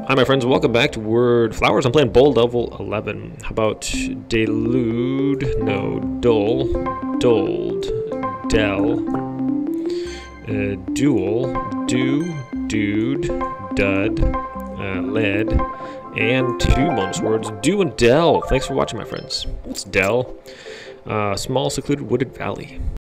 Hi my friends, welcome back to Word Flowers. I'm playing Bold Level 11. How about delude, no, dull, dulled, del, duel, do, dude, dud, led, and two bonus words, do and del. Thanks for watching my friends. What's del? Small secluded wooded valley.